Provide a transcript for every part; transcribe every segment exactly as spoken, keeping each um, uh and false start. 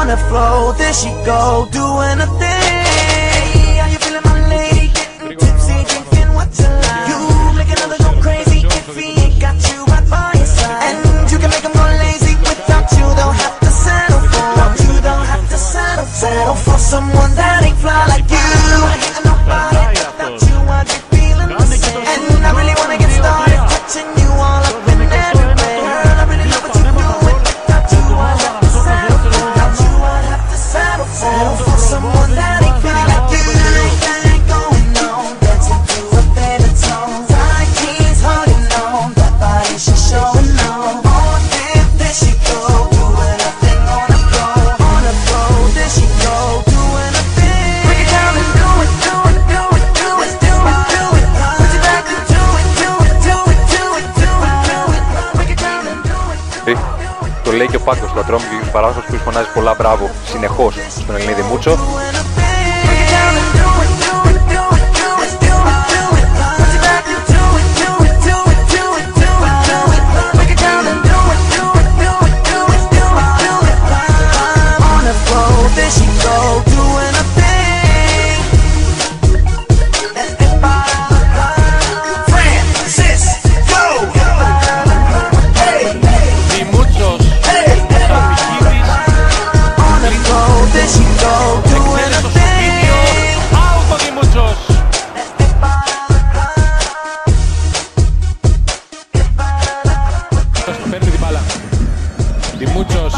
the floor, there she go, doing a thing. Hey, how you feeling, my lady? Getting tipsy, drinking what you like. You make another go crazy if he ain't got you right by your side. And you can make him go lazy without you. Don't have to settle for. You don't have to settle for. Settle for someone that ain't fly like you. I ain't hitting nobody without you. I get feeling the same. And I really wanna get started touching you all up in everywhere. Girl, I really love what you doing. Without you, I'd have to settle for. Without you, I'd have to settle for. Settle for someone that ain't fly like you. That ain't going on, dancing to a favorite song. Tight jeans, holding on, that body she's showing on. On him, there she go, doing a thing on the floor. On the floor, there she go, doing a thing. Break it down and do it, do it, do it, do it, do it, do it. Put your back and do it, do it, do it, do it, do it, do it. Break it down and do it. Το λέει και ο Πάκος στο Ατρόμ και ο παράδοσος που φωνάζει πολλά μπράβο συνεχώς στον Ελληνίδη Μούτσο. Δημούτσος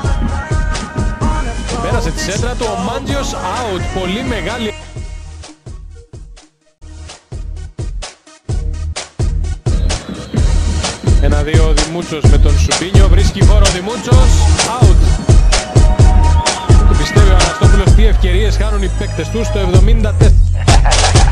πέρασε τη σέντρα του, ο Μάντζιος out, πολύ μεγάλη. Ένα-δύο ο Δημούτσος με τον Σουμπίνιο, βρίσκει χώρο ο Δημούτσος, out. Πιστεύει ο Αναστόπουλος τι ευκαιρίες χάνουν οι παίκτες του στο εβδομήντα τέσσερα.